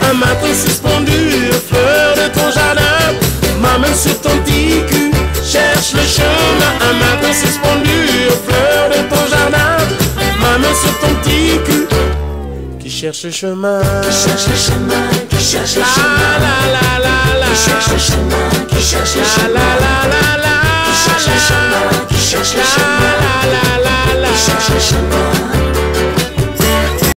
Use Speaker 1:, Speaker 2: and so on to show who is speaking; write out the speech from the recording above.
Speaker 1: un matin suspendu, fleur de ton jardin. Ma main sur ton petit cul, cherche le chemin. Un matin suspendu, fleur de ton jardin. Ma main sur ton petit cul, qui cherche le chemin.
Speaker 2: Qui cherche le chemin, qui cherche le chemin.
Speaker 1: La la la la la.
Speaker 2: Qui cherche le chemin, qui cherche le chemin.
Speaker 1: La la la la la.